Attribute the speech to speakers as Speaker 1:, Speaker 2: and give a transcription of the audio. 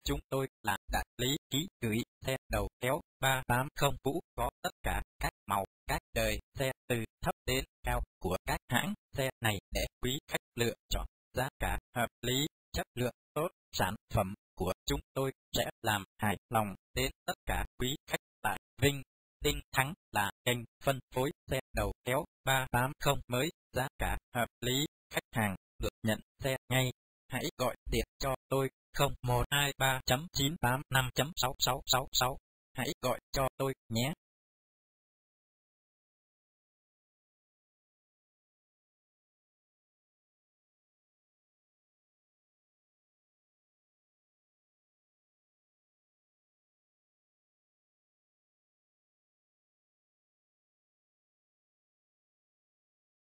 Speaker 1: chúng tôi là đại lý ký gửi xe đầu kéo 380 cũ có tất cả các màu, các đời xe từ thấp đến cao của các hãng xe này để quý khách lựa chọn. Giá cả hợp lý, chất lượng tốt, sản phẩm của chúng tôi sẽ làm hài lòng đến tất cả quý khách tại Vinh. Tinh Thắng là kênh phân phối xe đầu kéo 380 mới, giá cả hợp lý, khách hàng được nhận xe ngay. Hãy gọi điện cho tôi 0123.985.6666. Hãy gọi cho tôi nhé.